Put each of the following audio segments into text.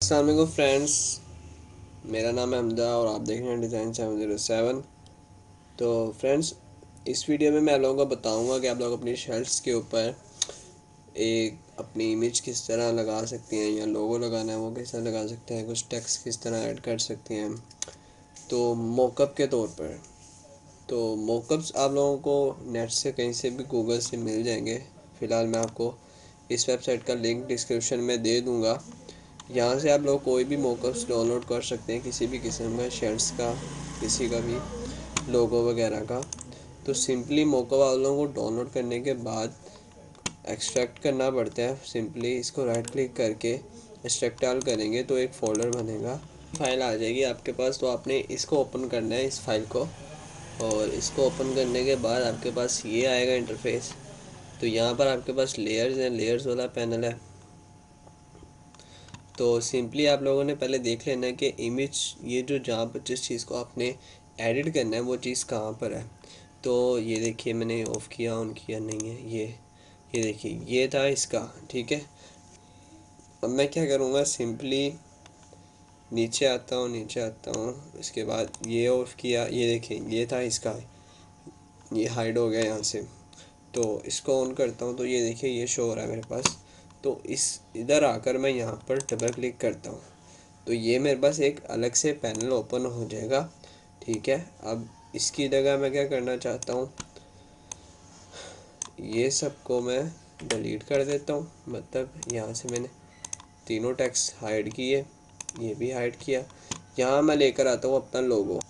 अस्सलाम वालेकुम फ्रेंड्स, मेरा नाम है हमदा और आप देख रहे हैं डिज़ाइन 707। तो फ्रेंड्स, इस वीडियो में मैं आप लोगों को बताऊंगा कि आप लोग अपनी शर्ट्स के ऊपर एक अपनी इमेज किस तरह लगा सकते हैं, या लोगो लगाना है वो किस तरह लगा सकते हैं, कुछ टेक्स्ट किस तरह ऐड कर सकते हैं। तो मोकअप के तौर पर तो मोकअप्स आप लोगों को नेट से कहीं से भी गूगल से मिल जाएंगे। फ़िलहाल मैं आपको इस वेबसाइट का लिंक डिस्क्रिप्शन में दे दूँगा। यहाँ से आप लोग कोई भी मोकअप्स डाउनलोड कर सकते हैं, किसी भी किस्म का शर्ट्स का, किसी का भी लोगो वगैरह का। तो सिंपली मोकअप आप लोगों को डाउनलोड करने के बाद एक्सट्रैक्ट करना पड़ता है। सिंपली इसको राइट क्लिक करके एक्सट्रैक्ट ऑल करेंगे तो एक फ़ोल्डर बनेगा, फाइल आ जाएगी आपके पास। तो आपने इसको ओपन करना है, इस फाइल को, और इसको ओपन करने के बाद आपके पास ये आएगा इंटरफेस। तो यहाँ पर आपके पास लेयर्स हैं, लेयर्स वाला पैनल है। तो सिंपली आप लोगों ने पहले देख लेना है कि इमेज, ये जो जहाँ पर जिस चीज़ को आपने एडिट करना है वो चीज़ कहाँ पर है। तो ये देखिए, मैंने ऑफ़ किया, ऑन किया नहीं है, ये देखिए, ये था इसका, ठीक है। अब मैं क्या करूँगा, सिंपली नीचे आता हूँ, इसके बाद ये ऑफ़ किया, ये देखिए ये था इसका, ये हाइड हो गया यहाँ से। तो इसको ऑन करता हूँ तो ये देखिए ये शो हो रहा है मेरे पास। तो इस इधर आकर मैं यहाँ पर डबल क्लिक करता हूँ तो ये मेरे पास एक अलग से पैनल ओपन हो जाएगा, ठीक है। अब इसकी जगह मैं क्या करना चाहता हूँ, ये सबको मैं डिलीट कर देता हूँ। मतलब यहाँ से मैंने तीनों टेक्स्ट हाइड किए, ये भी हाइड किया। यहाँ मैं लेकर आता हूँ अपना लोगो।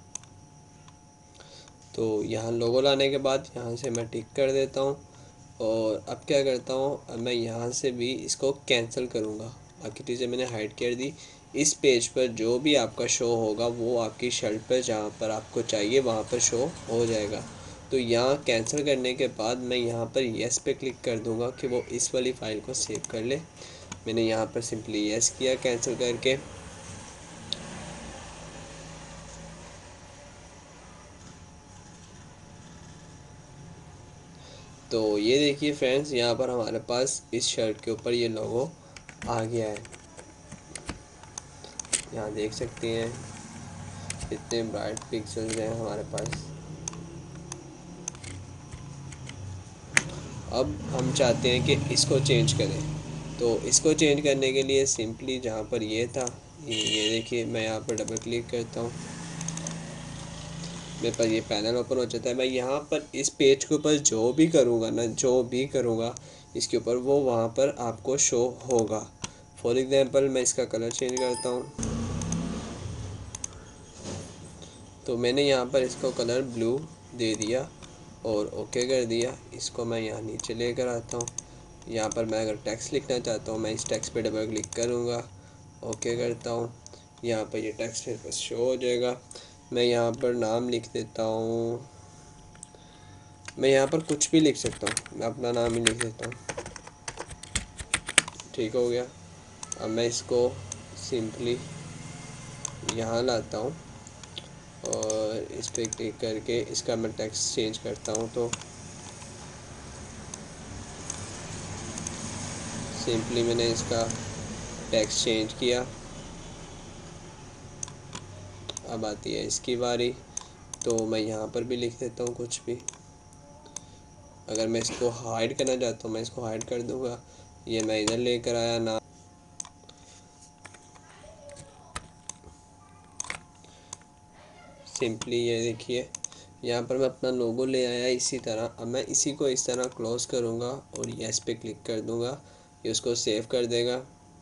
तो यहाँ लोगो लाने के बाद यहाँ से मैं टिक कर देता हूँ। और अब क्या करता हूँ, अब मैं यहाँ से भी इसको कैंसिल करूँगा। बाकी चीज़ें मैंने हाइड कर दी। इस पेज पर जो भी आपका शो होगा वो आपकी शर्ट पर जहाँ पर आपको चाहिए वहाँ पर शो हो जाएगा। तो यहाँ कैंसिल करने के बाद मैं यहाँ पर येस पे क्लिक कर दूँगा कि वो इस वाली फ़ाइल को सेव कर ले। मैंने यहाँ पर सिंपली येस किया कैंसिल करके। तो ये देखिए फ्रेंड्स, यहाँ पर हमारे पास इस शर्ट के ऊपर ये लोगो आ गया है। यहाँ देख सकते हैं कितने ब्राइट पिक्सल्स हैं हमारे पास। अब हम चाहते हैं कि इसको चेंज करें। तो इसको चेंज करने के लिए सिंपली जहाँ पर ये था, ये देखिए, मैं यहाँ पर डबल क्लिक करता हूँ, मेरे पास ये पैनल ओपन हो जाता है। मैं यहाँ पर इस पेज के ऊपर जो भी करूँगा ना, जो भी करूँगा इसके ऊपर, वो वहाँ पर आपको शो होगा। फॉर एग्ज़ाम्पल मैं इसका कलर चेंज करता हूँ। तो मैंने यहाँ पर इसको कलर ब्लू दे दिया और ओके कर दिया। इसको मैं यहाँ नीचे लेकर आता हूँ। यहाँ पर मैं अगर टेक्स्ट लिखना चाहता हूँ, मैं इस टेक्स्ट पे डबल क्लिक करूँगा, ओके करता हूँ। यहाँ पर ये टेक्स्ट मेरे पास शो हो जाएगा। मैं यहाँ पर नाम लिख देता हूँ, मैं यहाँ पर कुछ भी लिख सकता हूँ, मैं अपना नाम ही लिख देता हूँ, ठीक हो गया। अब मैं इसको सिंपली यहाँ लाता हूँ और इस पर क्लिक करके इसका मैं टेक्स्ट चेंज करता हूँ। तो सिंपली मैंने इसका टेक्स्ट चेंज किया। अब आती है इसकी बारी। तो मैं यहाँ पर भी लिख देता हूँ कुछ भी। अगर मैं इसको हाइड करना चाहता हूँ मैं इसको हाइड कर दूँगा। ये मैं इधर लेकर आया ना, सिंपली ये देखिए यहाँ पर मैं अपना लोगो ले आया इसी तरह। अब मैं इसी को इस तरह क्लोज़ करूँगा और यस पे क्लिक कर दूँगा, ये उसको सेव कर देगा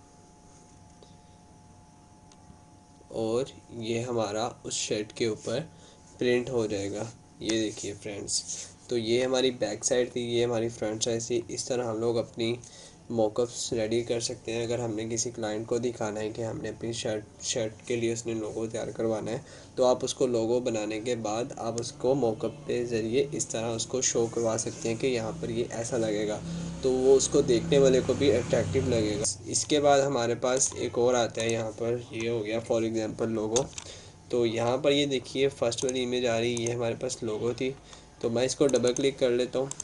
और ये हमारा उस शर्ट के ऊपर प्रिंट हो जाएगा। ये देखिए फ्रेंड्स, तो ये हमारी बैक साइड थी, ये हमारी फ्रंट साइड थी। इस तरह हम लोग अपनी मॉकअप्स रेडी कर सकते हैं। अगर हमने किसी क्लाइंट को दिखाना है कि हमने अपनी शर्ट के लिए उसने लोगो तैयार करवाना है, तो आप उसको लोगो बनाने के बाद आप उसको मॉकअप के ज़रिए इस तरह उसको शो करवा सकते हैं कि यहाँ पर ये ऐसा लगेगा, तो वो उसको देखने वाले को भी अट्रैक्टिव लगेगा। इसके बाद हमारे पास एक और आता है, यहाँ पर ये हो गया फॉर एग्ज़ाम्पल लोगो। तो यहाँ पर ये देखिए फर्स्ट वाली इमेज आ रही है, ये हमारे पास लोगो थी। तो मैं इसको डबल क्लिक कर लेता हूँ।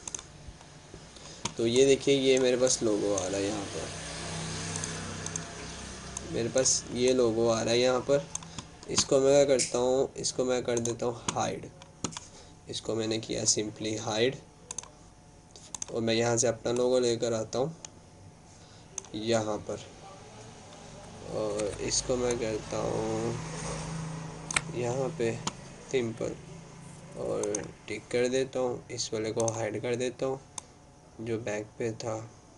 तो ये देखिए ये मेरे पास लोगो आ रहा है यहाँ पर। मेरे पास ये लोगो आ रहा है यहाँ पर। इसको मैं क्या करता हूँ, इसको मैं कर देता हूँ हाइड। इसको मैंने किया सिंपली हाइड, और मैं यहाँ से अपना लोगो लेकर आता हूँ यहाँ पर, और इसको मैं करता हूँ यहाँ पे सिंपल, और टिक कर देता हूँ। इस वाले को हाइड कर देता हूँ जो बैक पे था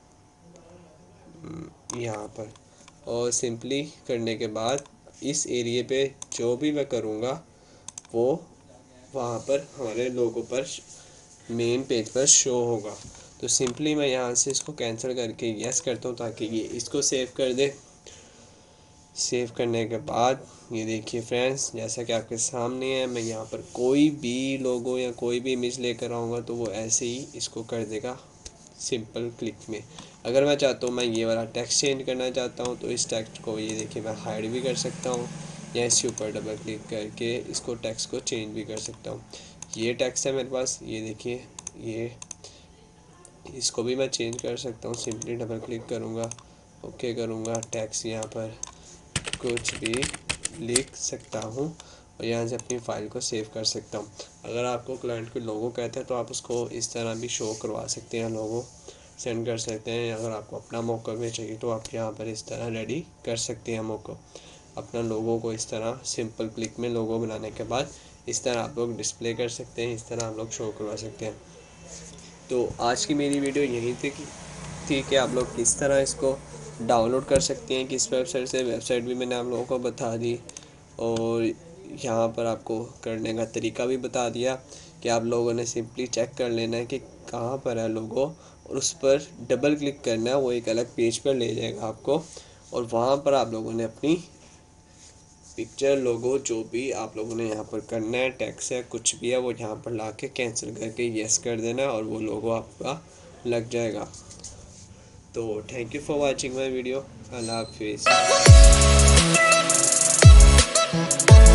यहाँ पर। और सिंपली करने के बाद इस एरिए पे जो भी मैं करूँगा वो वहाँ पर हमारे लोगों पर मेन पेज पर शो होगा। तो सिंपली मैं यहाँ से इसको कैंसिल करके यस करता हूँ ताकि ये इसको सेव कर दे। सेव करने के बाद ये देखिए फ्रेंड्स, जैसा कि आपके सामने है, मैं यहाँ पर कोई भी लोगो या कोई भी इमेज लेकर आऊँगा तो वो ऐसे ही इसको कर देगा सिंपल क्लिक में। अगर मैं चाहता हूँ मैं ये वाला टेक्स्ट चेंज करना चाहता हूँ तो इस टेक्स्ट को ये देखिए मैं हाइड भी कर सकता हूँ, या इसके ऊपर डबल क्लिक करके इसको टेक्स्ट को चेंज भी कर सकता हूँ। ये टेक्स्ट है मेरे पास, ये देखिए, ये इसको भी मैं चेंज कर सकता हूँ। सिंपली डबल क्लिक करूँगा, ओके करूँगा, टेक्स्ट यहाँ पर कुछ भी लिख सकता हूँ और यहाँ से अपनी फ़ाइल को सेव कर सकता हूँ। अगर आपको क्लाइंट को लोगो कहते हैं तो आप उसको इस तरह भी शो करवा सकते हैं, लोगो सेंड कर सकते हैं। अगर आपको अपना मौका में चाहिए तो आप यहाँ पर इस तरह रेडी कर सकते हैं मौका अपना लोगों को। इस तरह सिंपल क्लिक में लोगो बनाने के बाद इस तरह आप लोग डिस्प्ले कर सकते हैं, इस तरह आप लोग शो करवा सकते हैं। तो आज की मेरी वीडियो यही थी कि आप लोग किस तरह इसको डाउनलोड कर सकते हैं, किस वेबसाइट से। वेबसाइट भी मैंने आप लोगों को बता दी, और यहाँ पर आपको करने का तरीका भी बता दिया कि आप लोगों ने सिंपली चेक कर लेना है कि कहाँ पर है लोगो, और उस पर डबल क्लिक करना है, वो एक अलग पेज पर ले जाएगा आपको, और वहाँ पर आप लोगों ने अपनी पिक्चर लोगो जो भी आप लोगों ने यहाँ पर करना है, टैक्स है, कुछ भी है, वो यहाँ पर ला के कैंसिल करके येस कर देना है और वो लोगो आपका लग जाएगा। तो thank you for watching my video. अल्लाह हाफिज़।